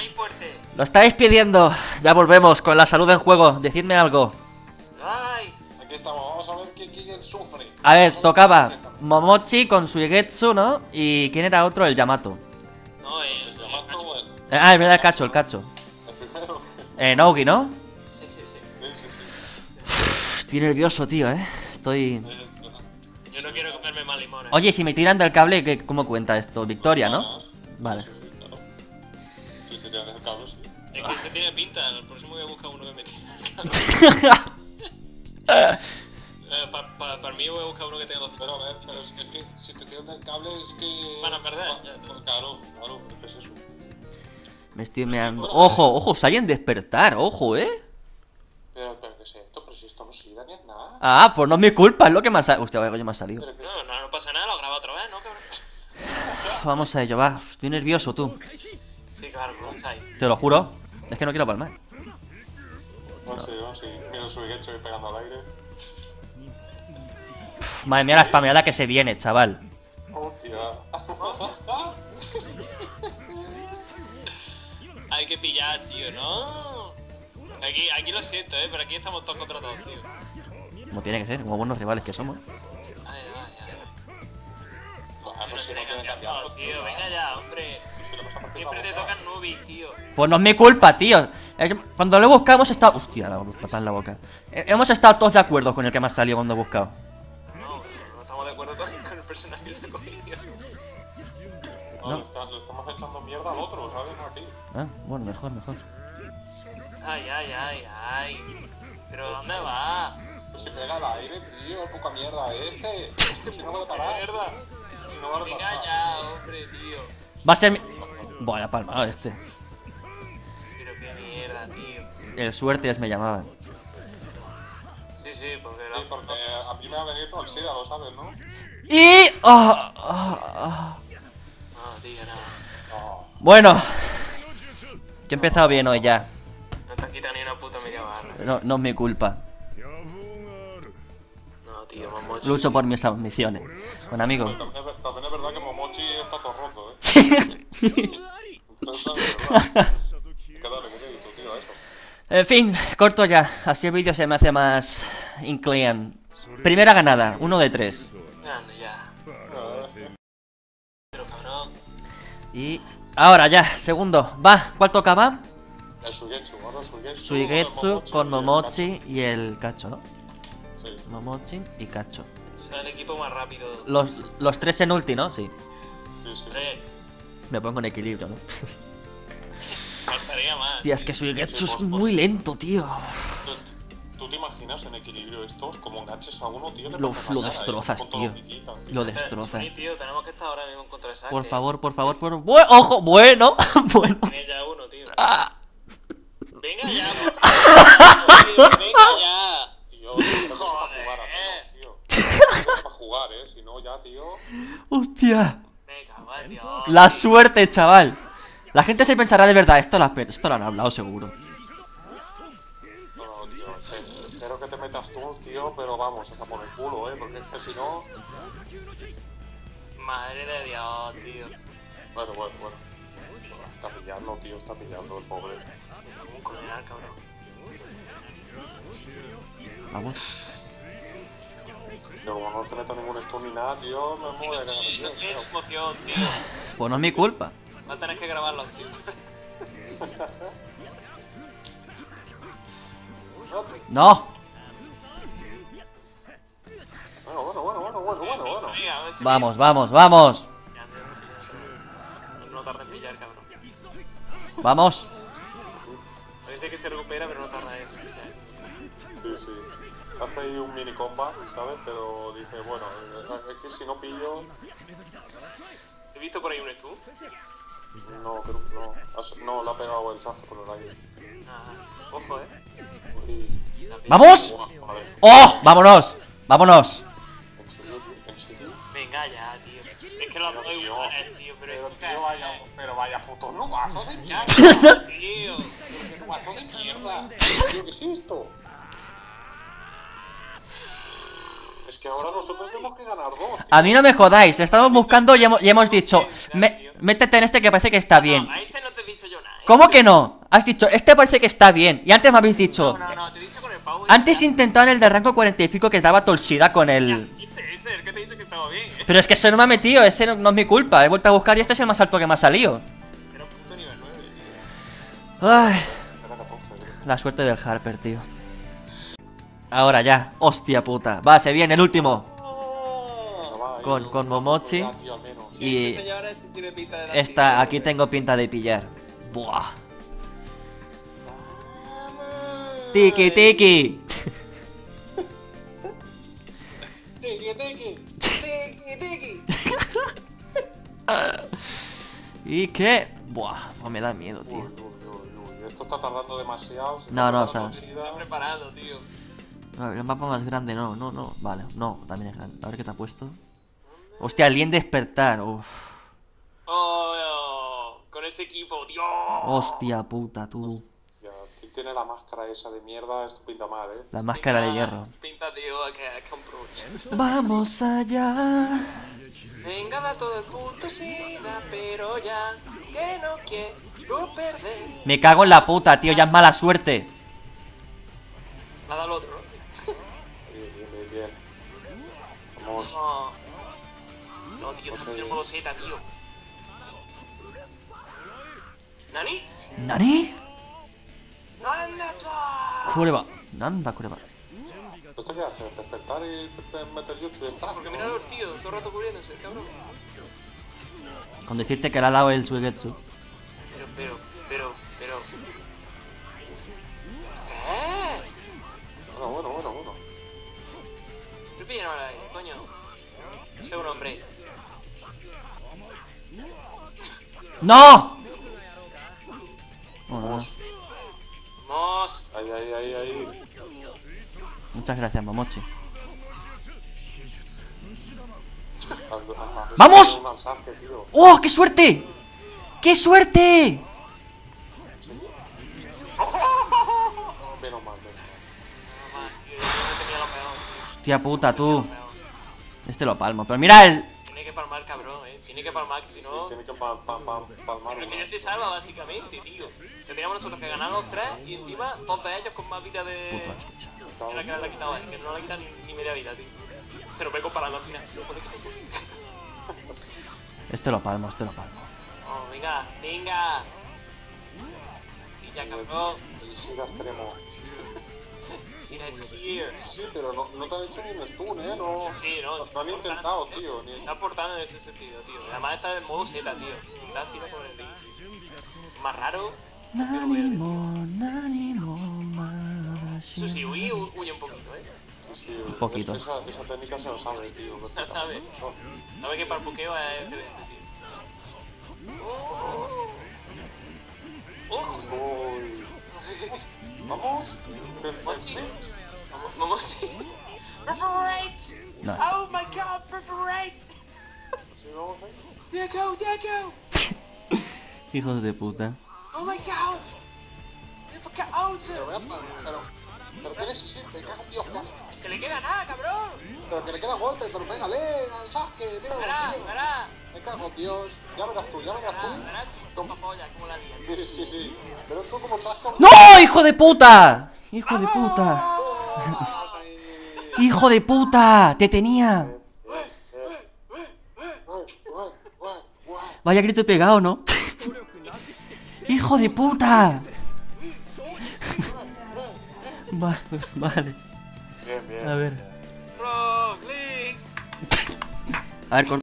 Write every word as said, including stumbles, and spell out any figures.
ahí fuerte. Lo estáis pidiendo. Ya volvemos con la salud en juego. Decidme algo. Ay. Aquí estamos, vamos a ver quién, quién sufre. A ver, tocaba Momochi con Suigetsu, ¿no? ¿Y quién era otro? El Yamato. No, el, el Yamato, macho. bueno, Eh, ah, es verdad, el Cacho, el Cacho. el primero. Eh, Nougi, ¿no? Sí, sí, sí. Sí, sí, sí. Uf, estoy nervioso, tío, eh. Estoy... Eh, Yo no quiero comerme más limones. Oye, si me tiran del cable, ¿qué, ¿cómo cuenta esto? Victoria, ¿no? Vale. Sí, sí, claro. Si te tiras el cable, sí. Es que, que tiene pinta. El próximo voy a buscar uno que me tire el cable. eh, Para pa, pa mí voy a buscar uno que tenga dos. Pero, a ver, pero es que, es que si te tiras del cable es que... Van a perder, Va- ya, no. pues claro, claro, es eso. Me estoy meando. Ojo, ojo, sale en despertar, ojo, eh. Pero, pero, ¿qué es esto? Pero si esto no sirve ni es nada. Ah, pues no es mi culpa, es lo que me ha salido. Hostia, vaya, me ha salido. Pero, ¿qué es No, no, no pasa nada, lo grabo otra vez, ¿no, cabrón? Vamos a ello, va. Estoy nervioso, tú. Sí, claro, Bonsai. Te lo juro. Es que no quiero palmar. No sé, no sé. Mira el Suigetsu ahí pegando al aire. Pff, madre mía, la spameada que se viene, chaval. Hostia. Hay que pillar, tío, ¿no? Aquí, aquí lo siento, ¿eh? Pero aquí estamos todos contra todos, tío. Como tiene que ser, como buenos rivales que somos. Ay, ay, ay. Ah, pues si no tiene tiene cambiado, cambiado, tío. Venga ya, hombre. Si lo vas a partir Siempre la te boca. tocan nubis, tío. Pues no es mi culpa, tío. Es- Cuando lo he buscado hemos estado... Hostia, la patada en la boca. Eh, Hemos estado todos de acuerdo con el que me ha salido cuando he buscado. No, no estamos de acuerdo con, con el personaje que se ha cogido. No, No. Le, está- le estamos echando mierda al otro, ¿sabes? No a ti. Ah, bueno, mejor, mejor. Ay, ay, ay, ay. ¿Pero dónde va? Pues si pega al aire, tío, poca mierda este. Si no puede parar. Mierda. Si no va a Venga pasar. ya, hombre, tío. Va a ser mi... Vaya palmado este. Pero qué mierda, tío. El suerte me llamaban. Sí, sí, porque Sí, porque a mí me ha venido todo el SIDA, lo sabes, ¿no? Y... ah, ah, ah. No, tío, no. No. Bueno. Yo he empezado bien hoy ya. No te has quitado ni una puta media barra. No, no es mi culpa. No, tío, vamos. Lucho por mis ambiciones. Bueno, amigo. Pero también, es, ver- también es verdad que Momochi está todo roto, ¿eh? Sí. Entonces, es verdad. Hay que darle crédito, tío, a eso. En fin, corto ya. Así el vídeo se me hace más inclean. Primera ganada, uno de tres. Anda ya. Pero cabrón. Y ahora ya, segundo. Va, ¿cuál tocaba? El Suigetsu, ¿no? El Suigetsu, Suigetsu el con y el Momochi y el Cacho, ¿no? Kacho. Sí. Momochi y Cacho. O sea, el equipo más rápido. Los, los tres en ulti, ¿no? Sí. Sí, sí. Tres. Me pongo en equilibrio, ¿no? Faltaría más. Hostia, es que Suigetsu es Sí, por- por- muy lento, tío. ¿Tú- ¿Tú te imaginas en equilibrio estos? Como enganches a uno, tío. le Lo- pasas lo mañana, ¿eh? destrozas, Con todo tío. lo que quita. Lo Eh, destroza. Suni, tío, tenemos que estar ahora mismo en contra de saque. Por favor, por favor, por favor. ¡Ojo! Bueno, bueno. Tiene ya uno, tío. Venga ya, por favor. Tío, venga ya. Tío, creo que es para jugar a Joder. todos, tío. Creo que es para jugar, eh. Si no, ya, tío. Hostia. Me cago en Dios. La suerte, chaval. La gente se pensará de verdad, esto lo, has- esto lo han hablado seguro. No, no, tío. eh, Espero que te metas tú, tío, pero vamos, hasta por el culo, eh. Porque es que si no. Madre de Dios, tío. Bueno, bueno, bueno. Está pillando, tío, está pillando el pobre. Un coleral, cabrón. Vamos. Pero como no te meto ningún stun ni nada, tío, me muero de cagar en Dios, Qué tío. emoción, tío. Pues no es mi culpa. Va a tener que grabarlos, tío. No. Bueno, bueno, bueno, bueno, bueno, bueno, bueno. Venga, a ver si Vamos, vamos, vamos. Ya, no, no tarda en pillar, cabrón. Vamos. Parece que se recupera, pero no tarda en pillar. Sí, sí. Hace ahí un mini combat, ¿sabes? Pero dice, bueno, eh, es que si no pillo. ¿He visto por ahí un stun? No, creo que no. Has- No, le ha pegado el sazo por el aire. Ah, ojo, eh. Y. La pilla. ¡Vamos! Buah, vale. ¡Oh! ¡Vámonos! ¡Vámonos! ¿En serio, tío? ¿En serio? Venga ya, tío. Es que los dos Tío. iguales, tío, pero Pero, es tío, vaya, pero vaya puto nubazo de mierda. que... Tío. Pero qué nubazo de mierda. Tío, ¿qué es esto? Es que ahora nosotros tenemos que ganar dos. Tío. A mí no me jodáis, estamos buscando y hemos, y hemos dicho, "Me- métete en este que parece que está bien. No, a ese no te he dicho yo nada. ¿eh? ¿Cómo que no? Has dicho, este parece que está bien. Y antes me habéis dicho, No, no, no, te he dicho con el pavo. antes intentaban el de rango cuarenta y pico que daba torcida con el... Ese, ese, el que te he dicho que estaba bien. ¿eh? Pero es que ese no me ha metido, ese no, no es mi culpa. He vuelto a buscar y este es el más alto que me ha salido. Era un punto nivel nueve, tío. Ay, Era catorce, creo. la suerte del Harper, tío. Ahora ya, hostia puta. Va, se viene el último. Venga, va, ahí, Con- un- con un- Momochi. ya, tío, al menos. Y Este señor ese tiene pinta de dar esta, así, aquí tengo pinta de pillar. Buah. Vamos. Tiki, tiki. Tiki, tiki. Tiki, tiki. ¿Y qué? Buah, pues me da miedo, Uy, tío. uy, uy, uy. Esto está tardando demasiado. se No, está no, tardando sabes. Se está preparando, tío. A ver, el mapa más grande, no, no, no. Vale, no, también es grande. A ver qué te ha puesto. Hostia, alien despertar. Uf. Oh, oh, con ese equipo, Dios. Hostia puta, tú. Ya, ¿quién tiene la máscara esa de mierda? Esto pinta mal, eh. La máscara de hierro. Pinta, tío, que, que un pro. Vamos allá. Venga, da todo el puto sida, pero ya que no quiero perder. Me cago en la puta, tío, ya es mala suerte. Nada al otro, ¿no? Bien, bien, bien, bien. Vamos. No, no, tío, está haciendo el modo Z, tío. ¿Nani? ¿Nani? ¡Anda, tú! Kureba. Nanda, Kureba. ¿Esto qué hace? ¿Despertar y te- meter jutsu y entrar? Porque mira a los tíos, todo el rato cubriéndose, cabrón. Con decirte que le ha dado el Suigetsu. Pero, pero, pero, pero. ¿Qué? Bueno, bueno, bueno, bueno. No pillan al aire, coño. Soy un hombre. ¡No! Bueno, no. Vamos. Ahí, ahí, ahí, ahí. Muchas gracias, Momochi. Has- has- has- ¡Vamos! un alzaje, tío. ¡Oh, qué suerte! ¡Qué suerte! Menos mal, menos mal. No más, tío, yo no tenía lo peor. Hostia puta, tú. Lo peor. Este lo palmo. Pero mira el... Tiene que palmar, cabrón, eh. Tiene que palmar, que si no. Tiene que pa- pa- pa- palmar. Pero es que una. ya se salva, básicamente, tío. Tendríamos nosotros que ganar los tres y encima dos de ellos con más vida Puto de. escucha. Era que le ha quitado a él, que no le ha quitado ni, ni media vida, tío. Se lo ve comparando al final. No le quito un poquito. Este lo palmo, este lo palmo. Oh, venga, venga. Y ya, cabrón. El Sida extremo. Sina is here. Sí, pero no, no te han hecho ni un stun, eh. No, Sí, no, no, sí, no han está intentado, aportando, tío. Ni... Está aportando en ese sentido, tío. Además está en modo Z, tío. Sin dar sino con el link. Más raro. Nanimo, nanimo, marashi. Eso sí, huye, huye un poquito, eh. Sí, Un poquito. Esa, esa técnica se lo sabe, tío. Se la sabe. No, Sabe que para el pokeo es excelente, tío. Oh. Oh. Uy. Vamos. Mochi. Vamos, vamos. Perforate! No. Oh my god, perforate! Sí, vamos ahí. Diego, Diego! Hijos de puta. Oh my god! Diego, awesome! Pero, vea, pero, pero ¿qué necesita? Me cago en Dios, ya. ¡Que le queda nada, cabrón! Pero que le queda golpe, pero pégale al Sasuke, mira. ¡Verá, verá! Me cago en Dios. Ya verás tú, ya verás Verá, tú. verá tú, toma polla, como la lía. Sí, sí, sí. Pero tú como Sasuke... ¡No, hijo de puta! ¡Hijo de puta! ¡Hijo de puta! ¡Te tenía! Vaya grito pegado, ¿no? ¡Hijo de puta! Va- Vale. Bien, bien. A ver. Rock Lee. A ver,